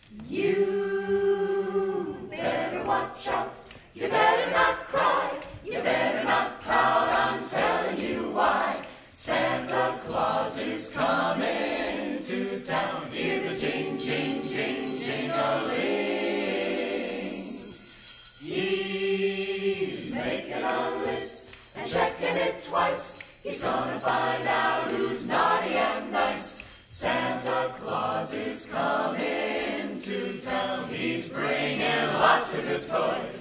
You better watch out, you better not cry, you better not pout, I'm telling you why. Santa Claus is coming to town, hear the jing, jing, jing, jingling. He's making a list and checking it twice, he's gonna find out who's naughty and nice. Santa Claus is coming to town, he's bringing lots of good toys.